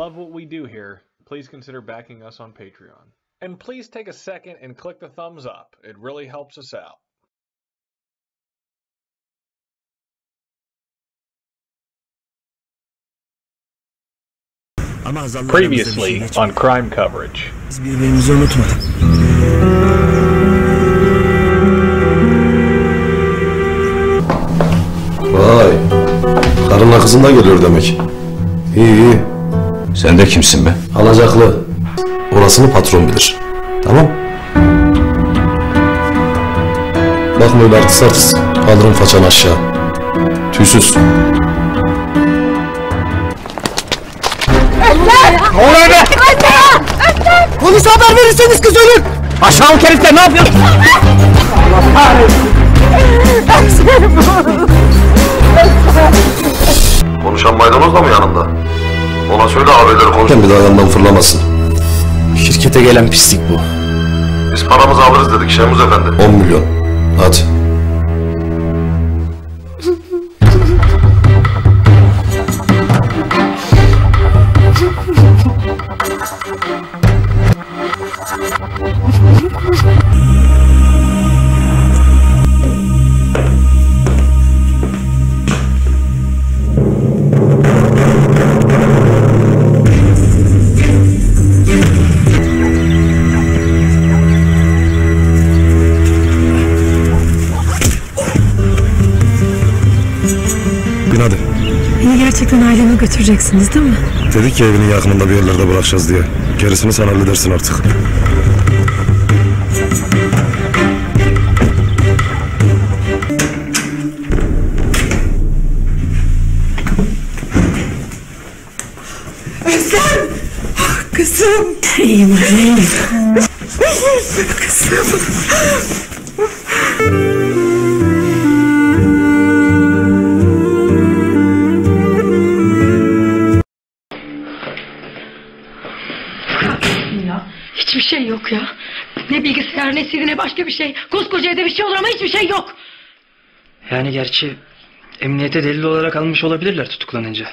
love what we do here, please consider backing us on Patreon. And please take a second and click the thumbs up. It really helps us out. Previously on Crime Coverage. Birbirimizi unutmadık. Vay, karınla kızın da geliyor demek. İyi. Sen de kimsin be? Alacaklı. Orasını patron bilir. Tamam. Bakma öyle artist artist. Kaldırın façanı aşağı. Tüysüz. Ne oluyor be? Polise haber verirseniz kız ölür. Aşağılık herifler ne yapıyorsun? Allah kahretsin. Konuşan maydanoz da mı yanında? Ona söyle abileri konuşun bir daha yandan fırlamasın. Şirkete gelen pislik bu. Biz paramızı alırız dedik Şemuz Efendi. 10 milyon. Hadi. Hadi. Beni gerçekten aileme götüreceksiniz değil mi? Dedik ya evinin yakınında bir yerlerde bırakacağız diye. Gerisini sen halledersin artık. Özlem! Kızım! İyiyim anne. Kızım! Hiçbir şey yok ya. Ne bilgisayar, ne CD, ne başka bir şey. Koskoca evde bir şey olur ama hiçbir şey yok. Yani gerçi emniyete delil olarak almış olabilirler tutuklanınca.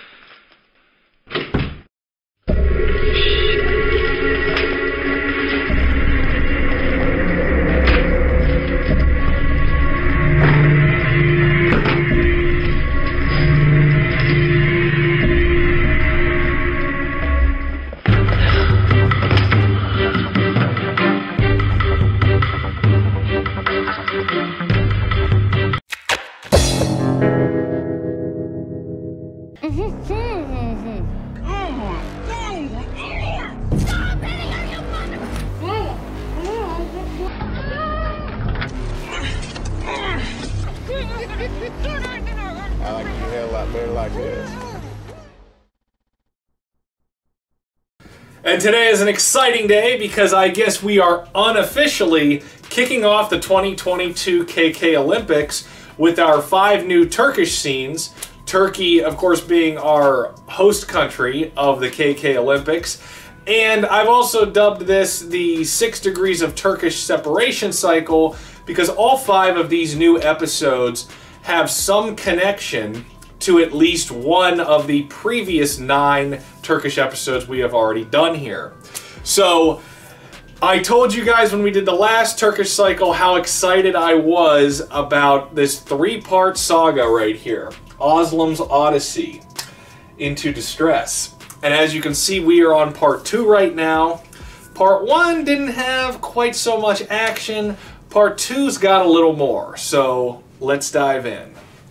And today is an exciting day because I guess we are unofficially kicking off the 2022 KK Olympics with our 5 new Turkish scenes. Turkey, of course, being our host country of the KK Olympics. And I've also dubbed this the 6 degrees of Turkish separation cycle because all 5 of these new episodes have some connection to at least one of the previous 9 Turkish episodes we have already done here. So, I told you guys when we did the last Turkish cycle how excited I was about this 3-part saga right here. Oslam's Odyssey, Into Distress. And as you can see, we are on part 2 right now. Part 1 didn't have quite so much action. Part 2's got a little more. So, let's dive in.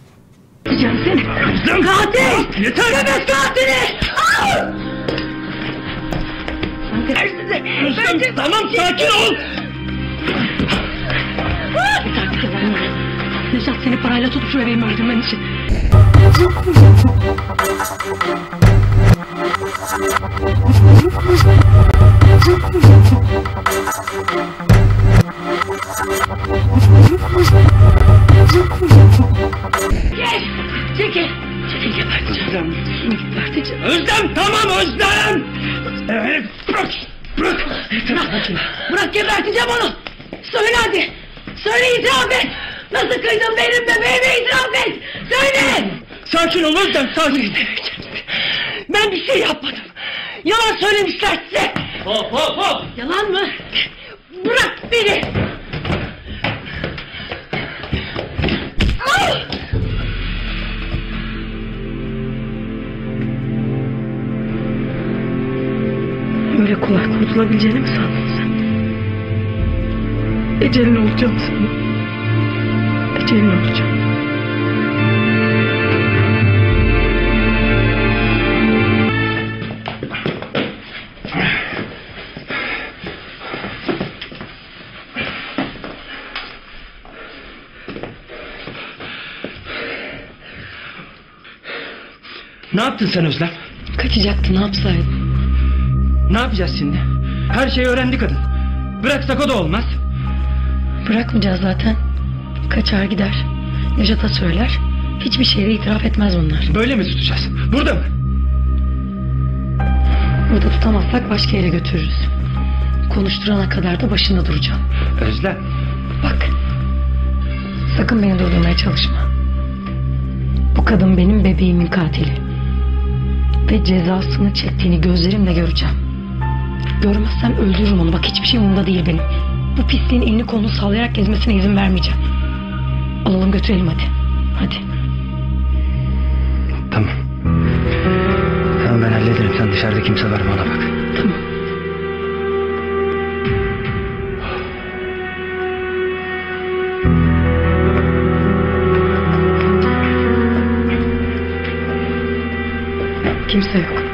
Katil! Yeter! Bebek katili! Özlem, tamam sakin ol! Nejat seni parayla tutup şu bebeğimi öldürmen için. Gel! Çekil! Çekil geberteceğim. Geberteceğim. Özlem tamam Özlem! Bırak! Bırak! Bırak geberteceğim onu! Söyle hadi! Söyle itiraf et! Nasıl kıydın benim bebeğime itiraf et! Söyle! Sakin ol Özlem sakin! Ben bir şey yapmadım. Yalan söylemişler size. Hop hop hop! Yalan mı? Bırak beni. Ah! Öyle kolay kurtulabileceğini mi sandın sen? Ecelin olacağım senin. Ecelin olacağım. Ne yaptın sen Özlem? Kaçacaktı, ne yapsaydın? Ne yapacağız şimdi? Her şeyi öğrendi kadın. Bıraksak o da olmaz. Bırakmayacağız zaten. Kaçar gider. Nejat'a söyler. Hiçbir şeye itiraf etmez bunlar. Böyle mi tutacağız? Burada mı? Burada tutamazsak başka yere götürürüz. Konuşturana kadar da başında duracağım. Özlem. Bak. Sakın beni durdurmaya çalışma. Bu kadın benim bebeğimin katili. Ve cezasını çektiğini gözlerimle göreceğim. Görmezsem öldürürüm onu. Bak hiçbir şey umurumda değil benim. Bu pisliğin elini kolunu sallayarak gezmesine izin vermeyeceğim. Alalım götürelim hadi. Hadi. Tamam. Tamam ben hallederim. Sen dışarıda kimse var mı ona bak. Tamam. Kimse yok.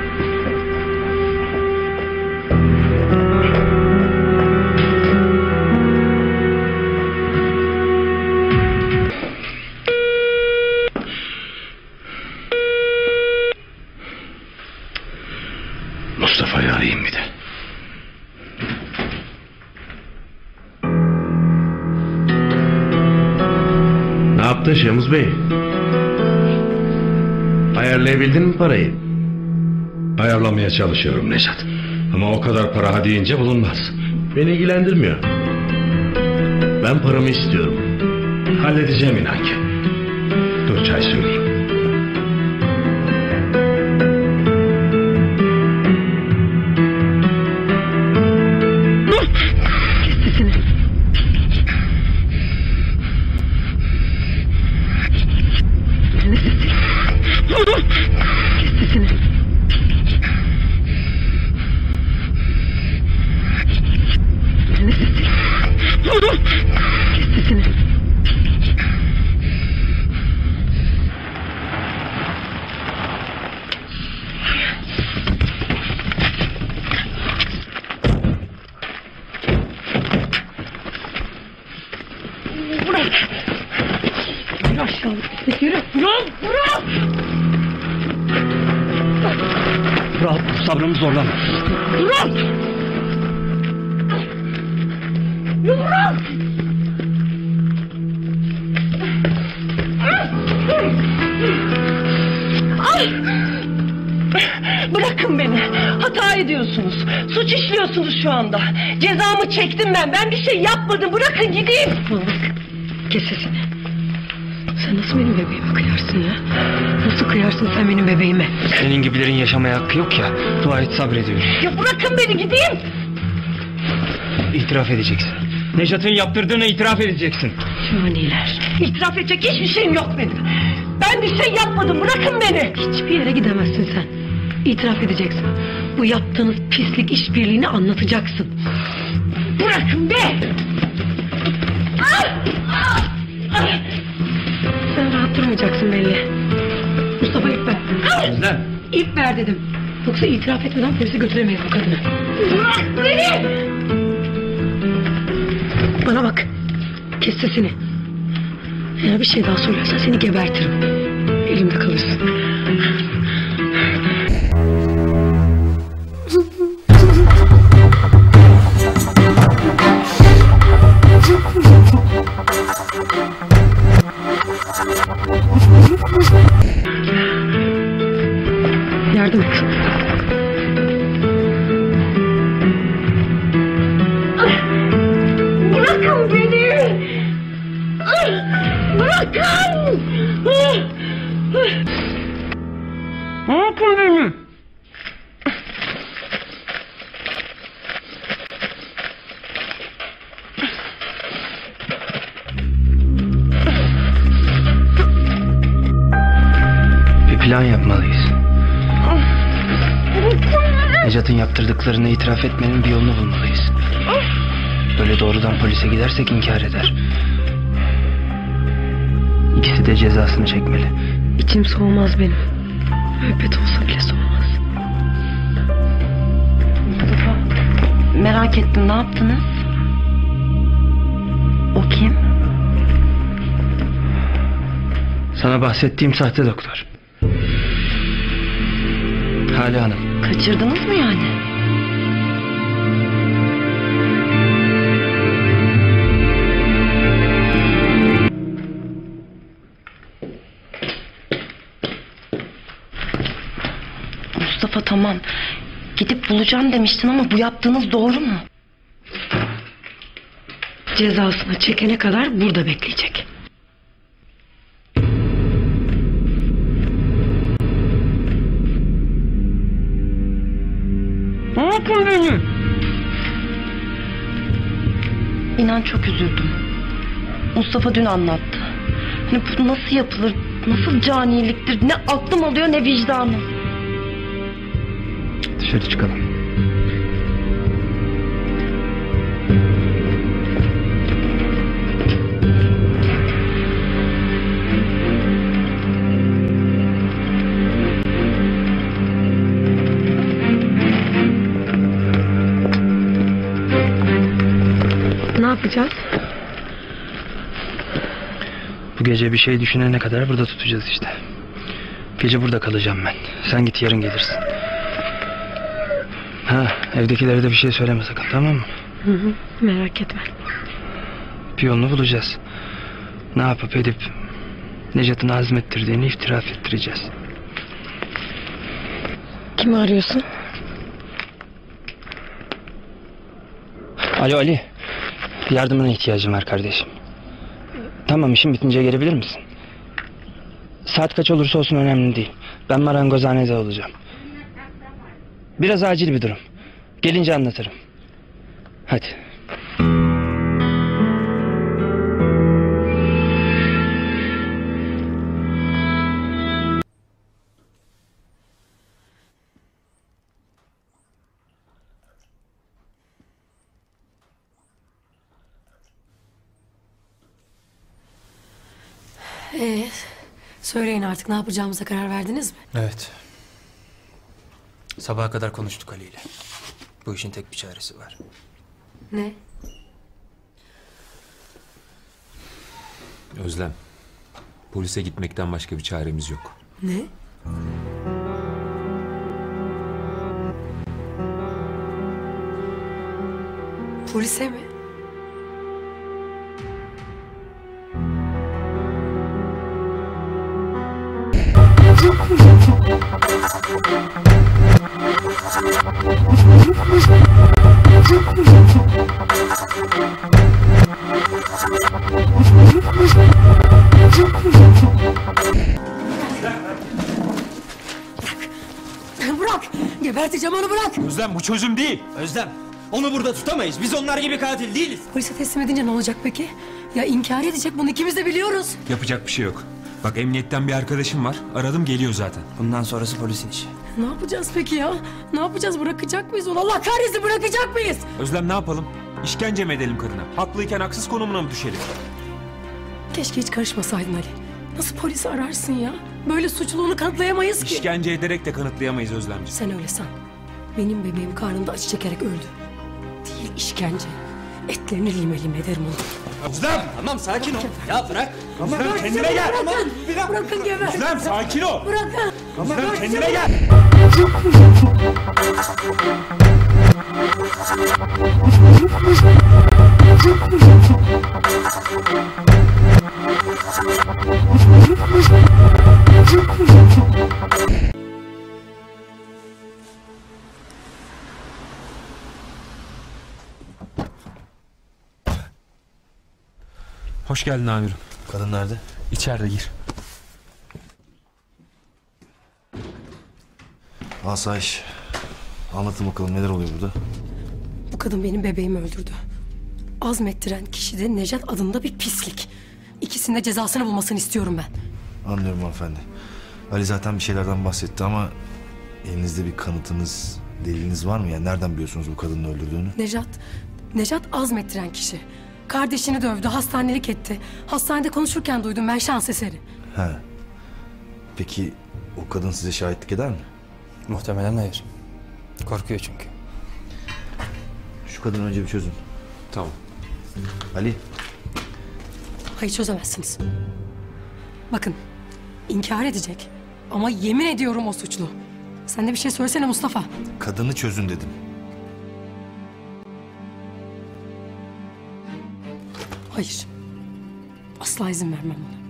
Mustafa'yı arayayım bir de. Ne yaptın Şemuz Bey? Ayarlayabildin mi parayı? Ayarlamaya çalışıyorum Nejat. Ama o kadar para ha deyince bulunmaz. Beni ilgilendirmiyor. Ben paramı istiyorum. Halledeceğim inan ki. Dur çay söyleyeyim. Kes sesini. Ne sesi? Kes sesini. Ne sesi? Kes sesini. Bırak. Yürü aşağılık. Yürü. Bırak. Rahat dur, sabrımı zorlama. Bırak. Bırak. Ay! Bırakın beni. Hata ediyorsunuz. Suç işliyorsunuz şu anda. Cezamı çektim ben. Ben bir şey yapmadım. Bırakın gideyim. Bana bak. Kes sesini. Sen nasıl benim bebeğime kıyarsın ya? Nasıl kıyarsın sen benim bebeğime? Senin gibilerin yaşamaya hakkı yok ya. Dua et sabrediyorum. Ya bırakın beni gideyim. İtiraf edeceksin. Nejat'ın yaptırdığını itiraf edeceksin. Caniler. İtiraf edecek hiçbir şeyim yok benim. Ben bir şey yapmadım. Bırakın beni. Hiçbir yere gidemezsin sen. İtiraf edeceksin. Bu yaptığınız pislik işbirliğini anlatacaksın. Bırakın be. Sen rahat durmayacaksın belli. Mustafa ip ver. Özlem. İp ver dedim. Yoksa itiraf etmeden polise götüremeyiz bu kadını. Bırak beni. Bana bak. Kes sesini. Eğer bir şey daha söylersen seni gebertirim. Elimde kalırsın. Yardım et. Bırakın beni. Bırakın. Ne yapın beni? plan yapmalıyız. Necat'ın yaptırdıklarını itiraf etmenin bir yolunu bulmalıyız. Böyle doğrudan polise gidersek inkar eder. İkisi de cezasını çekmeli. İçim soğumaz benim. Müebbet olsa bile soğumaz. Mustafa, merak ettim, ne yaptınız? O kim? Sana bahsettiğim sahte doktor. Hale Hanım. Kaçırdınız mı yani? Mustafa, tamam. Gidip bulacağım demiştin ama bu yaptığınız doğru mu? Cezasını çekene kadar burada bekleyecek. Ne yapın beni? İnan çok üzüldüm. Mustafa dün anlattı. Hani bu nasıl yapılır, nasıl caniliktir, ne aklım alıyor ne vicdanım. Dışarı çıkalım. Ne yapacağız? Bu gece bir şey düşünene kadar burada tutacağız işte. Gece burada kalacağım ben. Sen git, yarın gelirsin. Ha, evdekilere de bir şey söyleme sakın, tamam mı? Hı, merak etme. Bir yolunu bulacağız. Ne yapıp edip Necat'ın azmettirdiğini itiraf ettireceğiz. Kimi arıyorsun? Alo Ali. Yardımına ihtiyacım var kardeşim. Tamam, işin bitince gelebilir misin? Saat kaç olursa olsun önemli değil. Ben marangozhanede olacağım. Biraz acil bir durum. Gelince anlatırım. Hadi. Söyleyin artık, ne yapacağımıza karar verdiniz mi? Evet. Sabaha kadar konuştuk Ali ile. Bu işin tek bir çaresi var. Ne? Özlem. Polise gitmekten başka bir çaremiz yok. Ne? Polise mi? Bırak! Geberteceğim onu, bırak! Özlem, bu çözüm değil. Özlem, onu burada tutamayız. Biz onlar gibi katil değiliz. Polise teslim edince ne olacak peki? Ya inkar edecek, bunu ikimiz de biliyoruz. Yapacak bir şey yok. Bak, emniyetten bir arkadaşım var. Aradım, geliyor zaten. Bundan sonrası polisin işi. Ne yapacağız peki ya? Ne yapacağız? Bırakacak mıyız onu? Allah kahretsin, bırakacak mıyız? Özlem, ne yapalım? İşkence mi edelim kadına? Haklıyken haksız konumuna mı düşelim? Keşke hiç karışmasaydın Ali. Nasıl polisi ararsın ya? Böyle suçluluğunu kanıtlayamayız ki. İşkence ederek de kanıtlayamayız Özlemciğim. Sen öyle san. Benim bebeğim karnında acı çekerek öldü. Değil işkence. Etlerini lime lime ederim onu. Özlem! Tamam, sakin ol. Ya bırak. Tamam, Özlem, kendine gel. Bırakın. Tamam, Bırakın geber. Özlem, sakin ol. Bırakın. Özlem, kendine gel. Hoş geldin amirim. Kadın nerede? İçeride, gir. Asayiş. Anlatın bakalım, neler oluyor burada? Bu kadın benim bebeğimi öldürdü. Azmettiren kişi de Necat adında bir pislik. İkisinin de cezasını bulmasını istiyorum ben. Anlıyorum hanımefendi. Ali zaten bir şeylerden bahsetti ama elinizde bir kanıtınız, deliliniz var mı? Yani nereden biliyorsunuz bu kadının öldürdüğünü? Necat azmettiren kişi. Kardeşini dövdü, hastanelik etti. Hastanede konuşurken duydum ben, şans eseri. He. Peki o kadın size şahitlik eder mi? Muhtemelen hayır. Korkuyor çünkü. Şu kadını önce bir çözün. Tamam. Ali. Hayır, çözemezsiniz. Bakın, inkar edecek. Ama yemin ediyorum o suçlu. Sen de bir şey söylesene Mustafa. Kadını çözün dedim. Hayır. Asla izin vermem buna.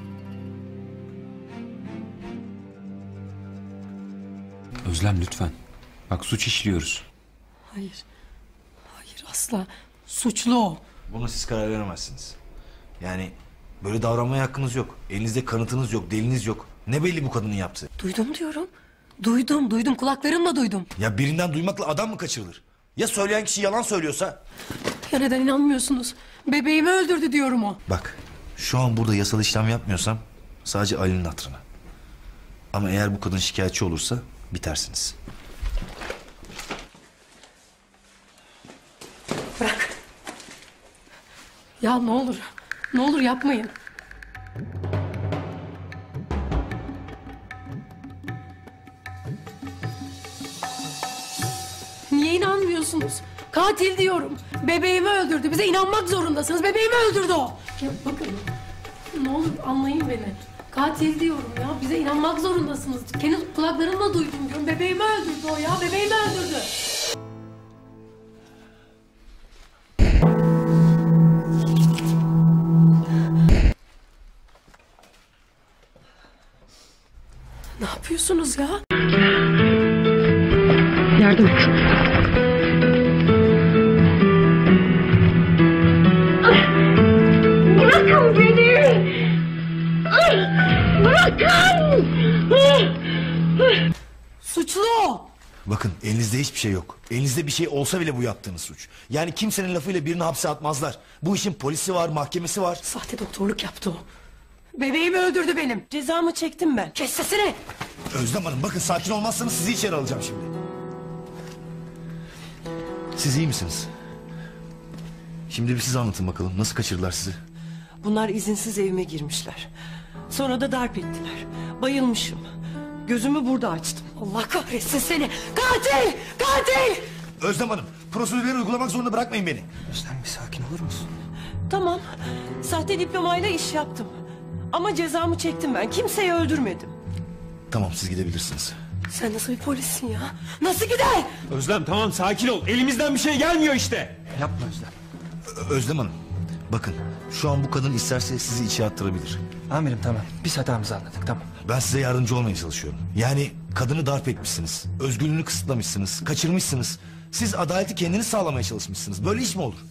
Özlem lütfen. Bak suç işliyoruz. Hayır. Hayır, asla. Suçlu o. Buna siz karar veremezsiniz. Yani böyle davranmaya hakkınız yok. Elinizde kanıtınız yok, deliniz yok. Ne belli bu kadının yaptığı? Duydum diyorum. Duydum. Kulaklarımla duydum. Ya birinden duymakla adam mı kaçırılır? Ya söyleyen kişi yalan söylüyorsa? Ya neden inanmıyorsunuz? Bebeğimi öldürdü diyorum o. Bak, şu an burada yasal işlem yapmıyorsam sadece Ali'nin hatırına. Ama eğer bu kadın şikayetçi olursa bitersiniz. Bırak. Ya ne olur. Ne olur yapmayın. Niye inanmıyorsunuz? Katil diyorum. Bebeğimi öldürdü. Bize inanmak zorundasınız. Bebeğimi öldürdü o. Ya bakın. Ne olur anlayın beni. Katil diyorum ya. Bize inanmak zorundasınız. Kendi kulaklarımla duydum diyorum. Bebeğimi öldürdü o ya. Bebeğimi öldürdü. Ne yapıyorsunuz ya? Yardım et. Bırakın beni! Bırakın! Suçlu o! Bakın, elinizde hiçbir şey yok. Elinizde bir şey olsa bile bu yaptığınız suç. Yani kimsenin lafıyla birini hapse atmazlar. Bu işin polisi var, mahkemesi var. Sahte doktorluk yaptı o. Bebeğimi öldürdü benim. Cezamı çektim ben. Kes sesini. Özlem Hanım, bakın sakin olmazsanız sizi içeri alacağım şimdi. Siz iyi misiniz? Şimdi bir siz anlatın bakalım. Nasıl kaçırdılar sizi? Bunlar izinsiz evime girmişler. Sonra da darp ettiler. Bayılmışım. Gözümü burada açtım. Allah kahretsin seni. Katil! Katil! Özlem Hanım, prosedürleri uygulamak zorunda bırakmayın beni. Özlem bir sakin olur musun? Tamam. Sahte diplomayla iş yaptım. Ama cezamı çektim ben. Kimseyi öldürmedim. Tamam, siz gidebilirsiniz. Sen nasıl bir polissin ya? Nasıl gider? Özlem tamam sakin ol. Elimizden bir şey gelmiyor işte. Yapma Özlem. Özlem Hanım, bakın şu an bu kadın isterse sizi içeri attırabilir. Amirim tamam. Biz hatamızı anladık tamam. Ben size yardımcı olmaya çalışıyorum. Yani kadını darp etmişsiniz. Özgürlüğünü kısıtlamışsınız. Kaçırmışsınız. Siz adaleti kendiniz sağlamaya çalışmışsınız. Böyle iş mi olur?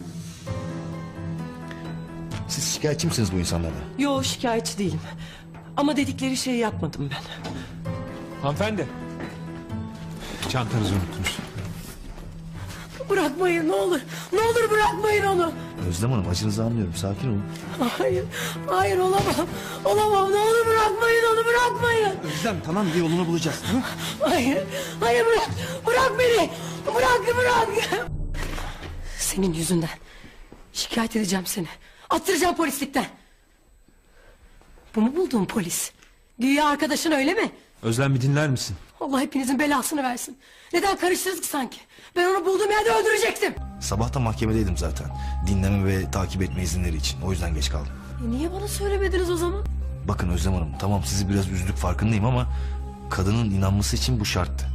Siz şikayetçi misiniz bu insanlardan? Yo, şikayetçi değilim. Ama dedikleri şeyi yapmadım ben. Hanımefendi. Çantanızı unuttunuz. Bırakmayın ne olur. Ne olur bırakmayın onu. Özlem Hanım, acınızı anlıyorum. Sakin olun. Hayır olamam. Olamam, ne olur bırakmayın onu, bırakmayın. Özlem tamam, bir yolunu bulacağız tamam mı? Hayır bırak. Bırak beni. Bırak. Senin yüzünden. Şikayet edeceğim seni. Attıracağım polislikten. Bu mu bulduğun polis? Güya arkadaşın öyle mi? Özlem bir dinler misin? Allah hepinizin belasını versin. Neden karıştınız ki sanki? Ben onu bulduğum yerde öldürecektim. Sabah da mahkemedeydim zaten. Dinleme ve takip etme izinleri için. O yüzden geç kaldım. Niye bana söylemediniz o zaman? Bakın Özlem Hanım, tamam sizi biraz üzdük farkındayım ama kadının inanması için bu şarttı.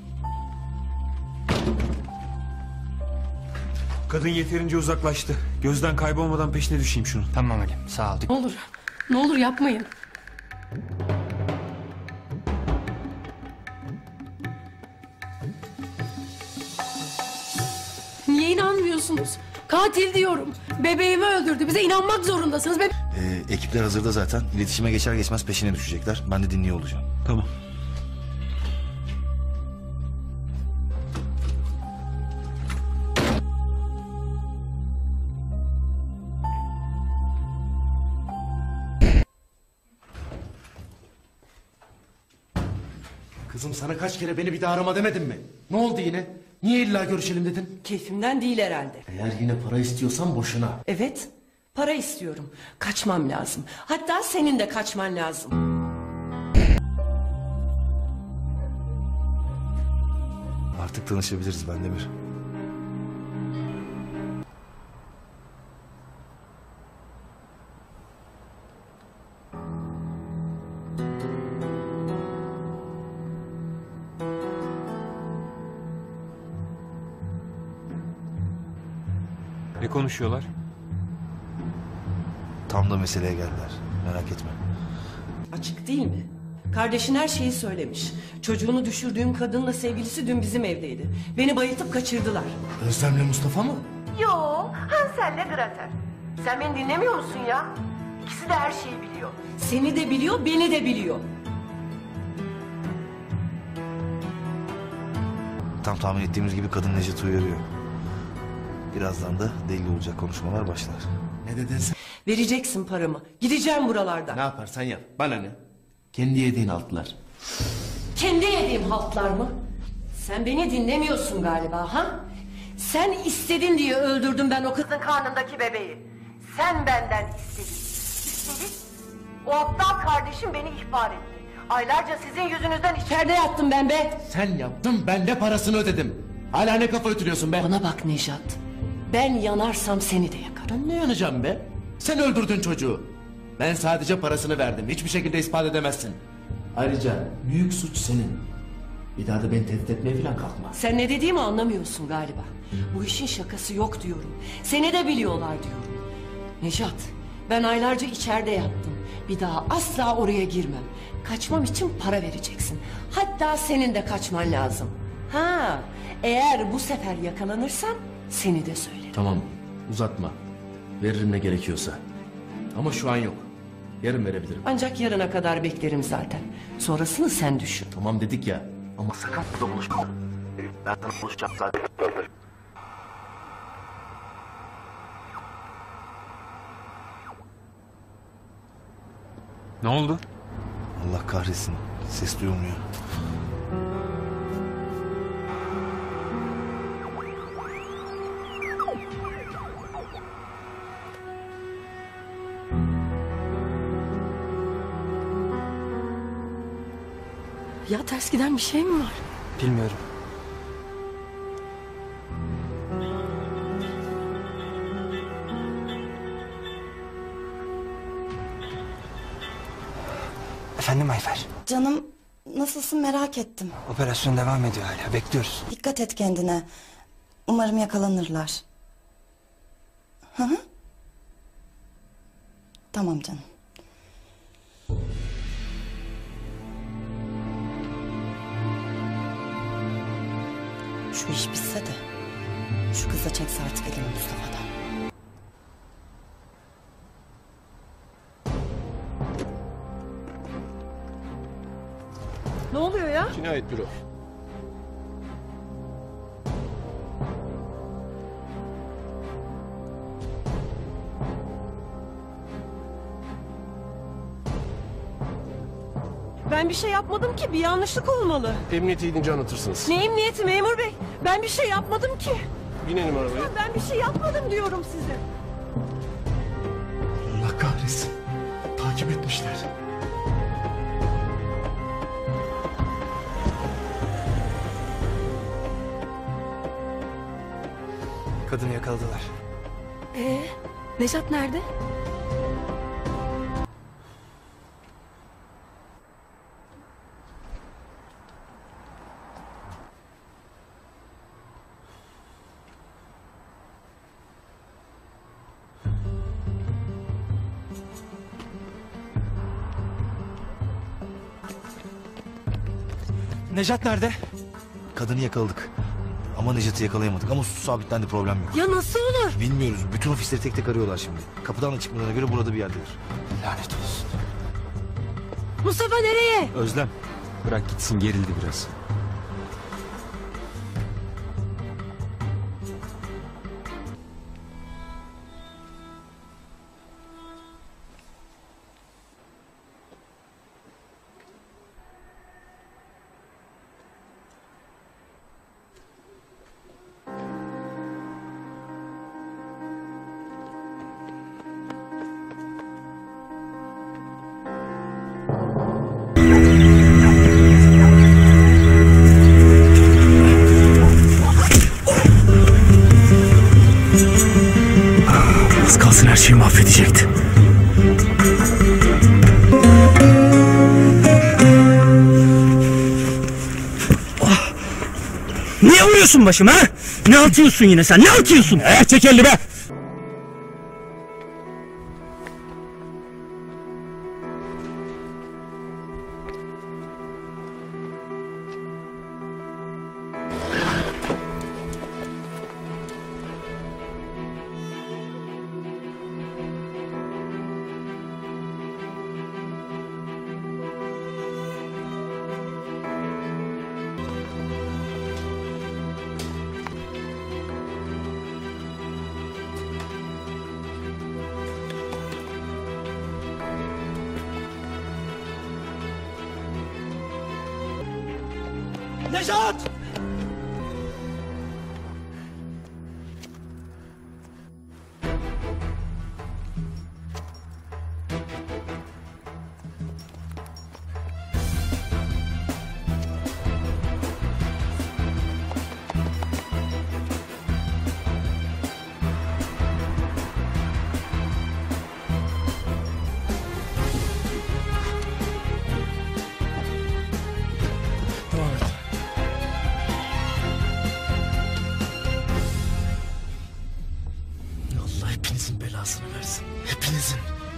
Kadın yeterince uzaklaştı. Gözden kaybolmadan peşine düşeyim şunu. Tamam Ali sağ ol. Ne olur yapmayın. Niye inanmıyorsunuz? Katil diyorum. Bebeğimi öldürdü. Bize inanmak zorundasınız. Ekipler hazırda zaten. İletişime geçer geçmez peşine düşecekler. Ben de dinliyor olacağım. Tamam. Kızım sana kaç kere beni bir daha arama demedim mi? Ne oldu yine? Niye illa görüşelim dedin? Keyfimden değil herhalde. Eğer yine para istiyorsan boşuna. Evet, para istiyorum. Kaçmam lazım. Hatta senin de kaçman lazım. Artık tanışabiliriz ben Demir. Ne konuşuyorlar? Tam da meseleye geldiler. Merak etme. Açık değil mi? Kardeşin her şeyi söylemiş. Çocuğunu düşürdüğüm kadınla sevgilisi dün bizim evdeydi. Beni bayıltıp kaçırdılar. Özlem'le Mustafa mı? Yo, Hansel'le Gretel. Sen beni dinlemiyor musun ya? İkisi de her şeyi biliyor. Seni de biliyor, beni de biliyor. Tam tahmin ettiğimiz gibi kadın Necat'ı uyarıyor. Birazdan da deli olacak konuşmalar başlar. Ne dedin sen? Vereceksin paramı. Gideceğim buralardan. Ne yaparsan yap. Bana ne? Kendi yediğin altlar. Kendi yediğim haltlar mı? Sen beni dinlemiyorsun galiba ha? Sen istedin diye öldürdüm ben o kızın karnındaki bebeği. Sen benden istedin. Üstelik o aptal kardeşim beni ihbar etti. Aylarca sizin yüzünüzden içeride yattım ben be. Sen yaptın, ben de parasını ödedim. Hala ne kafa ötürüyorsun be? Bana bak Nejat. Ben yanarsam seni de yakarım. Ben ne yanacağım be? Sen öldürdün çocuğu. Ben sadece parasını verdim. Hiçbir şekilde ispat edemezsin. Ayrıca büyük suç senin. Bir daha da beni tehdit etmeye falan kalkma. Sen ne dediğimi anlamıyorsun galiba. Bu işin şakası yok diyorum. Seni de biliyorlar diyorum. Nejat, ben aylarca içeride yattım. Bir daha asla oraya girmem. Kaçmam için para vereceksin. Hatta senin de kaçman lazım. Ha, eğer bu sefer yakalanırsan seni de söylerim. Tamam, uzatma. Veririm ne gerekiyorsa. Ama şu an yok. Yarın verebilirim. Ancak yarına kadar beklerim zaten. Sonrasını sen düşün. Tamam dedik ya. Ama sakın burada buluşma. Ben sana buluşacağım zaten. Ne oldu? Allah kahretsin. Ses duyulmuyor. Ya ters giden bir şey mi var? Bilmiyorum. Efendim Ayfer. Canım nasılsın merak ettim. Operasyon devam ediyor hala. Bekliyoruz. Dikkat et kendine. Umarım yakalanırlar. Hı hı. Tamam canım. Şu iş bitse de şu kız da çekse artık elini Mustafa'dan. Ne oluyor ya? Cinayet büro. Ben bir şey yapmadım ki, bir yanlışlık olmalı. Emniyete gidince anlatırsınız. Ne emniyeti memur bey? Ben bir şey yapmadım ki. Binelim arabaya. Ben bir şey yapmadım diyorum size. Allah kahretsin. Takip etmişler. Kadını yakaladılar. Nejat nerede? Nejat nerede? Kadını yakaladık. Ama Necat'ı yakalayamadık. Ama suç sabitlendi, problem yok. Ya nasıl olur? Bilmiyoruz. Bütün ofisleri tek tek arıyorlar şimdi. Kapıdan da çıkmadığına göre burada bir yerdeler. Lanet olsun. Mustafa nereye? Özlem. Bırak gitsin, gerildi biraz. kalsın her şeyi mahvedecekti. Niye vuruyorsun başıma ha? Ne atıyorsun yine sen? Ne atıyorsun? Çek elini be! Nejat! Allah hepinizin belasını versin. Hepinizin.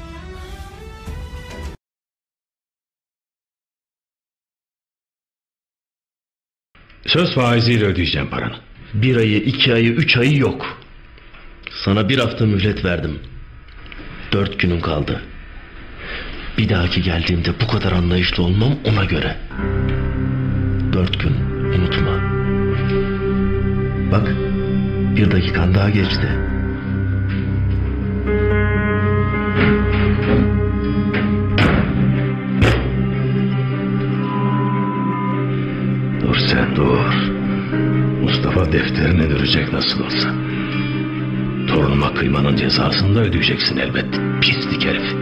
Söz faiziyle ödeyeceğim paranı. 1 ayı, 2 ayı, 3 ayı yok. Sana 1 hafta mühlet verdim. 4 günün kaldı. Bir dahaki geldiğimde bu kadar anlayışlı olmam, ona göre. 4 gün, unutma. Bak, 1 dakikan daha geçti. Dur sen dur. Mustafa defterine görecek nasıl olsa. Torunuma kıymanın cezasını da ödeyeceksin elbet. Pislik herif.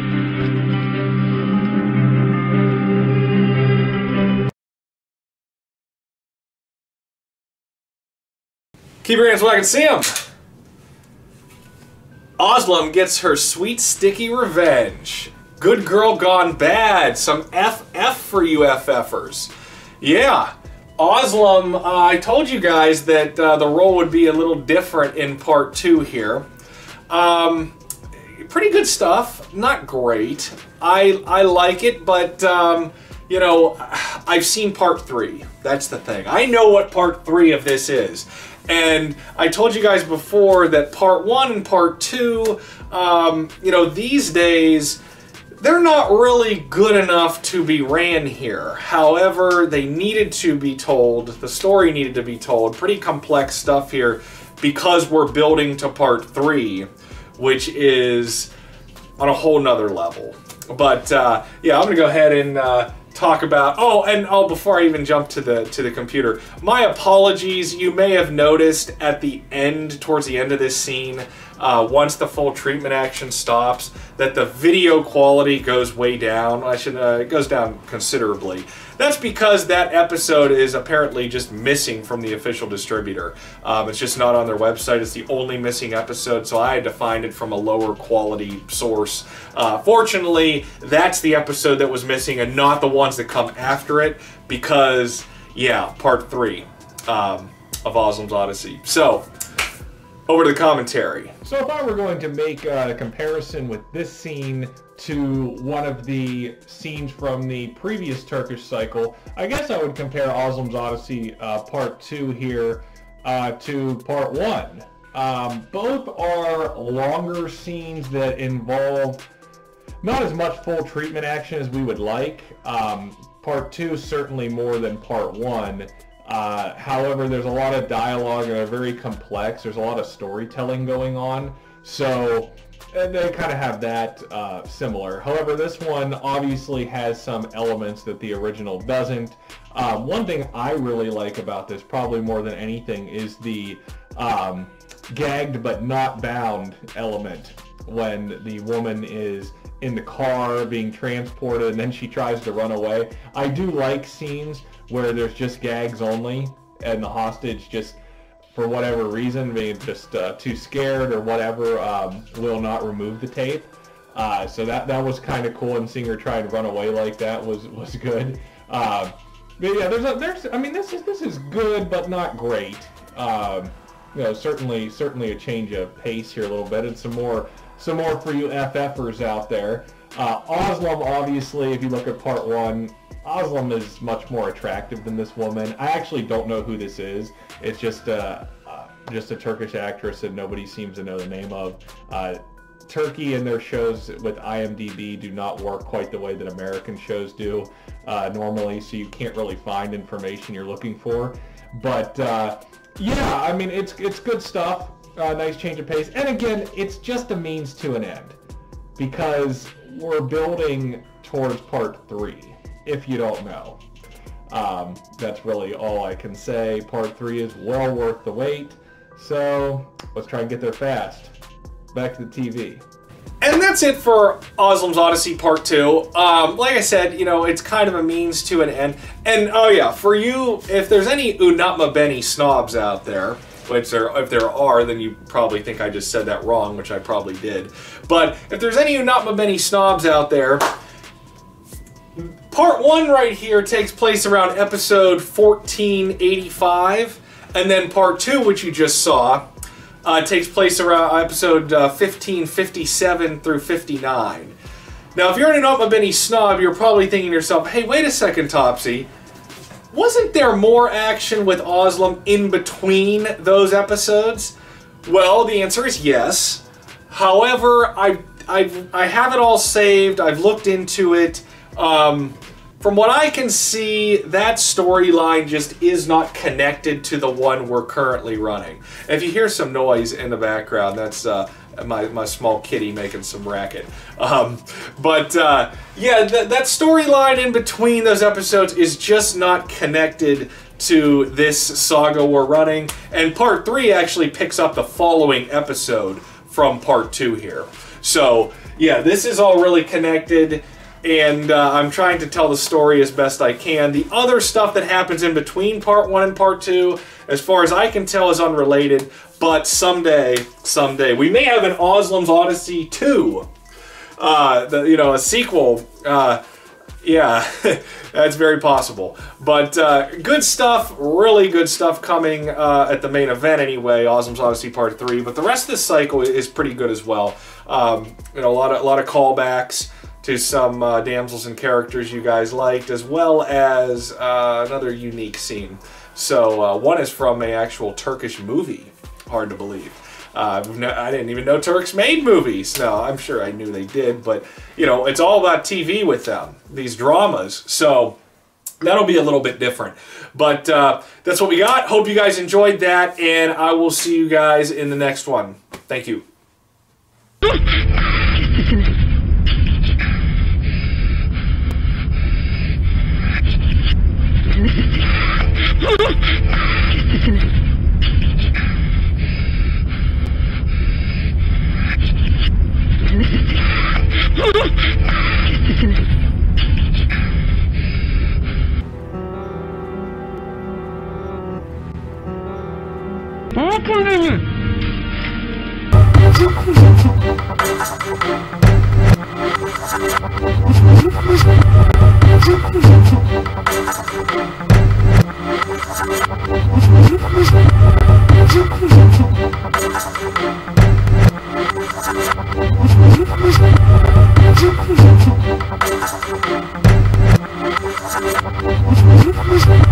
Keep your hands where I can see them. Oslum gets her sweet, sticky revenge. Good girl gone bad. Some FF for you FFers. Yeah, Oslum, I told you guys that the role would be a little different in part 2 here. Pretty good stuff. Not great. I like it, but, you know, I've seen part 3. That's the thing. I know what part 3 of this is. And I told you guys before that part 1 and part 2, you know, these days, they're not really good enough to be ran here. However, they needed to be told, the story needed to be told, pretty complex stuff here because we're building to part 3, which is on a whole nother level. But yeah, I'm gonna go ahead and talk about, before I even jump to the computer, my apologies. You may have noticed at the end, towards the end of this scene, once the full treatment action stops, that the video quality goes way down. It goes down considerably. That's because that episode is apparently just missing from the official distributor. It's just not on their website. It's the only missing episode, so I had to find it from a lower quality source. Fortunately, that's the episode that was missing and not the ones that come after it, because, yeah, part 3 of Oslum's Odyssey. So, over to the commentary. So if I were going to make a comparison with this scene to one of the scenes from the previous Turkish cycle, I guess I would compare Oslum's Odyssey part 2 here to part 1. Both are longer scenes that involve not as much full treatment action as we would like. Part 2 certainly more than part 1. However, there's a lot of dialogue and they're very complex. There's a lot of storytelling going on. So they kind of have that similar. However, this one obviously has some elements that the original doesn't. One thing I really like about this, probably more than anything, is the gagged but not bound element. When the woman is in the car being transported and then she tries to run away. I do like scenes where there's just gags only and the hostage just for whatever reason, being just too scared or whatever, will not remove the tape. So that was kind of cool, and seeing her try and run away like that was good. But yeah, this is good, but not great. Certainly a change of pace here a little bit, and some more for you FFers out there. Oslum, obviously, if you look at part 1, Oslum is much more attractive than this woman. I actually don't know who this is. It's just a Turkish actress that nobody seems to know the name of. Turkey and their shows with IMDb do not work quite the way that American shows do normally, so you can't really find information you're looking for. But yeah, I mean, it's good stuff. Nice change of pace. And again, it's just a means to an end, because we're building towards part 3, if you don't know. That's really all I can say. Part 3 is well worth the wait, so let's try and get there fast. Back to the TV. And that's it for Oslum's Odyssey Part 2. Like I said, it's kind of a means to an end. And, oh yeah, for you, if there's any Unatma Beni snobs out there, which if there are, then you probably think I just said that wrong, which I probably did. But if there's any Unatma Beni snobs out there, Part 1 right here takes place around episode 1485, and then Part 2, which you just saw, takes place around episode 1557 through 59. Now, if you're an Unatma Beni snob, you're probably thinking to yourself, hey, wait a second, Topsy. Wasn't there more action with Oslum in between those episodes? Well, the answer is yes. However, I have it all saved. I've looked into it. From what I can see, that storyline just is not connected to the one we're currently running. If you hear some noise in the background, that's my small kitty making some racket. Yeah, that storyline in between those episodes is just not connected to this saga we're running. And Part 3 actually picks up the following episode from Part 2 here. So, yeah, this is all really connected. And I'm trying to tell the story as best I can. The other stuff that happens in between Part 1 and Part 2, as far as I can tell, is unrelated. But someday, we may have an Oslum's Odyssey 2. A sequel. Yeah, that's very possible. But good stuff, really good stuff coming at the main event anyway, Oslum's Odyssey Part 3. But the rest of this cycle is pretty good as well. A lot of callbacks to some damsels and characters you guys liked, as well as another unique scene. So one is from an actual Turkish movie. Hard to believe. I didn't even know Turks made movies. No, I'm sure I knew they did, but it's all about TV with them, these dramas. So that'll be a little bit different. But that's what we got. Hope you guys enjoyed that, and I will see you guys in the next one. Thank you. Thank you.